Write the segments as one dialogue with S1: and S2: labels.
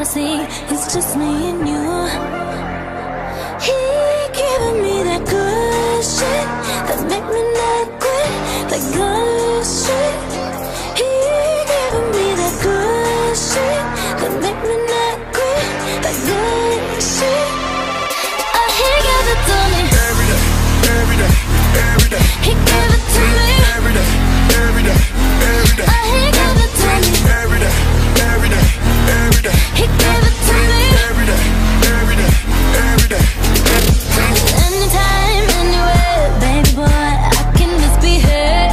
S1: see it's just me and you. He giving me that good shit that make me not quit, that good shit. He giving me that good shit that make me not quit, that good shit. He gave it to me every day, every day, every day. He gave it to me every day, every day, every day. He gave it to me every day, every day, every day. He gave it to me every day, every day, every day. Anytime, anywhere, baby boy, I can just be here.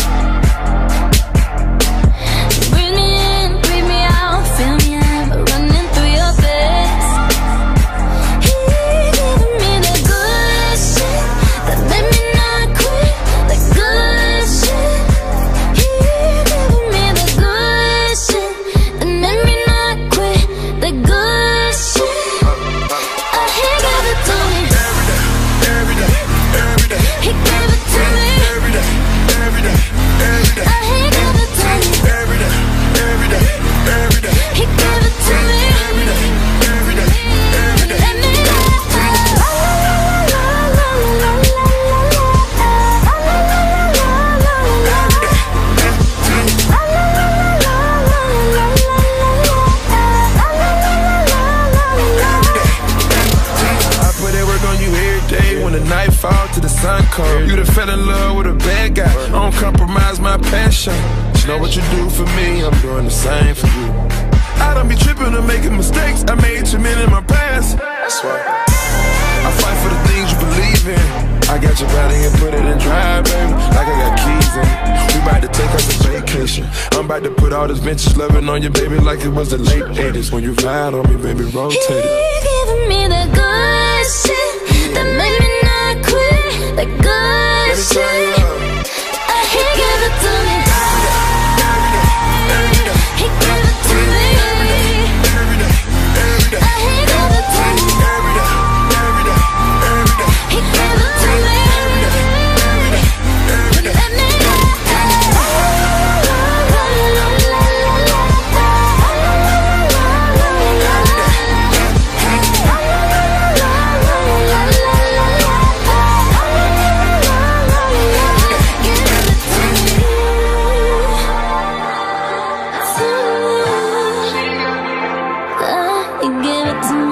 S1: Bring me in, breathe me out, feel me I'm running through your veins. He giving me that good shit that made me not quit, that good shit. He giving me that good shit that made me not quit, that good shit. He gave it to me every day, every day. He gave it to me every day, every day, every day. He gave it to me every day, every day, every day. He gave it to me every day, every day, every day. Let me
S2: I put that work on you every day. When the night fall to the sun cold, you done fell in love with a bad guy. I don't compromise my passion. Just know what you do for me, I'm doing the same for you. I don't be tripping or making mistakes. I made too many in my past. That's why I fight for the things you believe in. I got your body and put it in drive, baby, like I got keys in it. We about to take us a vacation. I'm about to put all this vintage loving on you, baby, like it was the late 80s. When you ride on me, baby, rotate it.
S1: He giving me that good shit that made me not quit, that good shit. He gave it to me every day, he gave it to me every day, every day. He gave it to me every day, every day, every day. He gave it to me every day, every day, every day. Let me go. You give it to me.